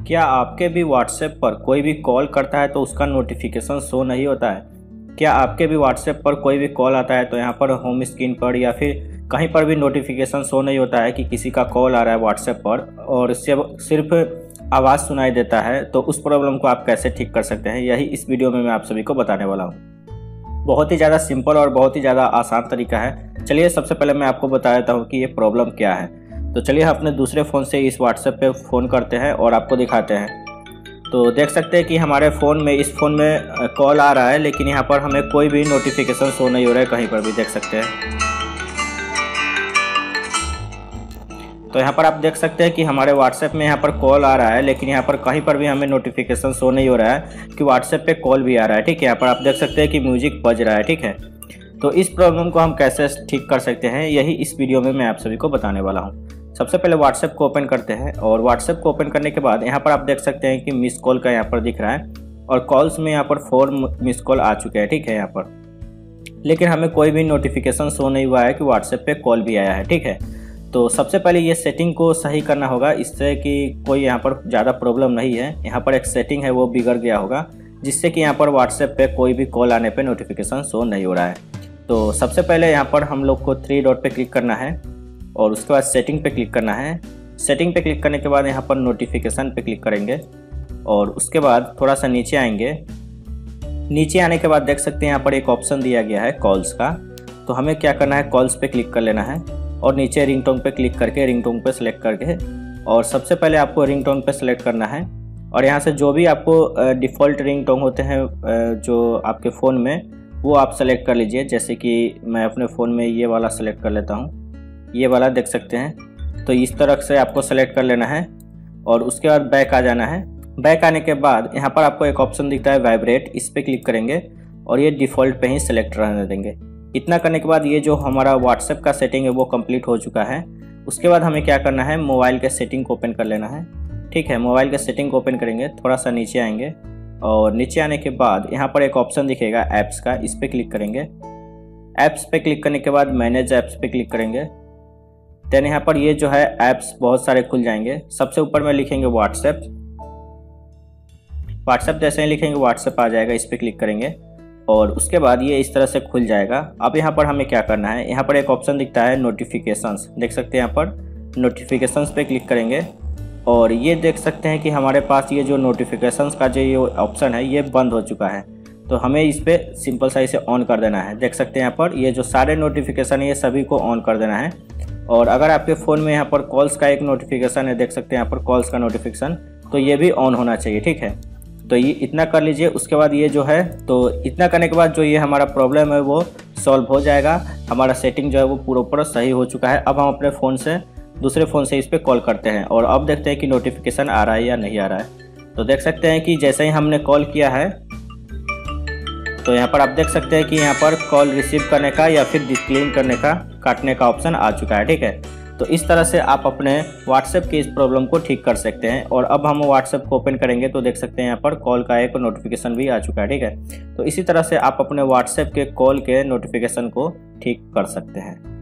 क्या आपके भी व्हाट्सएप पर कोई भी कॉल करता है तो उसका नोटिफिकेशन शो नहीं होता है? क्या आपके भी व्हाट्सएप पर कोई भी कॉल आता है तो यहाँ पर होम स्क्रीन पर या फिर कहीं पर भी नोटिफिकेशन शो नहीं होता है कि किसी का कॉल आ रहा है व्हाट्सएप पर और सिर्फ आवाज़ सुनाई देता है? तो उस प्रॉब्लम को आप कैसे ठीक कर सकते हैं, यही इस वीडियो में मैं आप सभी को बताने वाला हूँ। बहुत ही ज़्यादा सिंपल और बहुत ही ज़्यादा आसान तरीका है। चलिए सबसे पहले मैं आपको बता देता हूँ कि ये प्रॉब्लम क्या है। तो चलिए हम अपने दूसरे फ़ोन से इस व्हाट्सएप पे फ़ोन करते हैं और आपको दिखाते हैं। तो देख सकते हैं कि हमारे फ़ोन में इस फ़ोन में कॉल आ रहा है, लेकिन यहाँ पर हमें कोई भी नोटिफिकेशन शो नहीं हो रहा है, कहीं पर भी देख सकते हैं। तो यहाँ पर आप देख सकते हैं कि हमारे व्हाट्सएप में यहाँ पर कॉल आ रहा है, लेकिन यहाँ पर कहीं पर भी हमें नोटिफिकेशन शो नहीं हो रहा है कि व्हाट्सएप पे कॉल भी आ रहा है। ठीक है, यहाँ पर आप देख सकते हैं कि म्यूजिक बज रहा है। ठीक है, तो इस प्रॉब्लम को हम कैसे ठीक कर सकते हैं, यही इस वीडियो में मैं आप सभी को बताने वाला हूँ। सबसे पहले व्हाट्सएप को ओपन करते हैं और व्हाट्सएप को ओपन करने के बाद यहाँ पर आप देख सकते हैं कि मिस कॉल का यहाँ पर दिख रहा है और कॉल्स में यहाँ पर 4 मिस कॉल आ चुके हैं। ठीक है, यहाँ पर लेकिन हमें कोई भी नोटिफिकेशन शो नहीं हुआ है कि व्हाट्सएप पे कॉल भी आया है। ठीक है, तो सबसे पहले ये सेटिंग को सही करना होगा, इससे कि कोई यहाँ पर ज़्यादा प्रॉब्लम नहीं है। यहाँ पर एक सेटिंग है वो बिगड़ गया होगा, जिससे कि यहाँ पर व्हाट्सएप पे कोई भी कॉल आने पे नोटिफिकेशन शो नहीं हो रहा है। तो सबसे पहले यहाँ पर हम लोग को 3 डॉट पे क्लिक करना है और उसके बाद सेटिंग पे क्लिक करना है। सेटिंग पे क्लिक करने के बाद यहाँ पर नोटिफिकेशन पे क्लिक करेंगे और उसके बाद थोड़ा सा नीचे आएंगे। नीचे आने के बाद देख सकते हैं यहाँ पर एक ऑप्शन दिया गया है कॉल्स का। तो हमें क्या करना है, कॉल्स पे क्लिक कर लेना है और नीचे रिंगटोन पे क्लिक करके रिंगटोन पे सेलेक्ट करके और सबसे पहले आपको रिंगटोन पे सेलेक्ट करना है और यहाँ से जो भी आपको डिफ़ॉल्ट रिंगटोन होते हैं जो आपके फ़ोन में, वो आप सेलेक्ट कर लीजिए। जैसे कि मैं अपने फ़ोन में ये वाला सेलेक्ट कर लेता हूँ, ये वाला देख सकते हैं। तो इस तरह से आपको सेलेक्ट कर लेना है और उसके बाद बैक आ जाना है। बैक आने के बाद यहाँ पर आपको एक ऑप्शन दिखता है वाइब्रेट, इस पर क्लिक करेंगे और ये डिफ़ॉल्ट पे ही सेलेक्ट रहने देंगे। इतना करने के बाद ये जो हमारा व्हाट्सएप का सेटिंग है वो कंप्लीट हो चुका है। उसके बाद हमें क्या करना है, मोबाइल के सेटिंग को ओपन कर लेना है। ठीक है, मोबाइल के सेटिंग को ओपन करेंगे, थोड़ा सा नीचे आएंगे और नीचे आने के बाद यहाँ पर एक ऑप्शन दिखेगा ऐप्स का, इस पर क्लिक करेंगे। ऐप्स पे क्लिक करने के बाद मैनेज ऐप्स पे क्लिक करेंगे। देन यहाँ पर ये जो है ऐप्स बहुत सारे खुल जाएंगे। सबसे ऊपर में लिखेंगे व्हाट्सएप। व्हाट्सएप जैसे ही लिखेंगे व्हाट्सएप आ जाएगा, इस पर क्लिक करेंगे और उसके बाद ये इस तरह से खुल जाएगा। अब यहाँ पर हमें क्या करना है, यहाँ पर एक ऑप्शन दिखता है नोटिफिकेशंस, देख सकते हैं। यहाँ पर नोटिफिकेशंस पे क्लिक करेंगे और ये देख सकते हैं कि हमारे पास ये जो नोटिफिकेशंस का जो ये ऑप्शन है ये बंद हो चुका है। तो हमें इस पर सिंपल सा इसे ऑन कर देना है। देख सकते हैं यहाँ पर ये जो सारे नोटिफिकेशन है ये सभी को ऑन कर देना है। और अगर आपके फ़ोन में यहाँ पर कॉल्स का एक नोटिफिकेशन है, देख सकते हैं यहाँ पर कॉल्स का नोटिफिकेशन, तो ये भी ऑन होना चाहिए। ठीक है, तो ये इतना कर लीजिए। उसके बाद ये जो है, तो इतना करने के बाद जो ये हमारा प्रॉब्लम है वो सॉल्व हो जाएगा। हमारा सेटिंग जो है वो पूरा सही हो चुका है। अब हम अपने फ़ोन से दूसरे फ़ोन से इस पर कॉल करते हैं और अब देखते हैं कि नोटिफिकेशन आ रहा है या नहीं आ रहा है। तो देख सकते हैं कि जैसे ही हमने कॉल किया है तो यहाँ पर आप देख सकते हैं कि यहाँ पर कॉल रिसीव करने का या फिर डिक्लाइन करने का, काटने का ऑप्शन आ चुका है। ठीक है, तो इस तरह से आप अपने व्हाट्सएप की इस प्रॉब्लम को ठीक कर सकते हैं। और अब हम व्हाट्सएप को ओपन करेंगे तो देख सकते हैं यहाँ पर कॉल का एक नोटिफिकेशन भी आ चुका है। ठीक है, तो इसी तरह से आप अपने व्हाट्सएप के कॉल के नोटिफिकेशन को ठीक कर सकते हैं।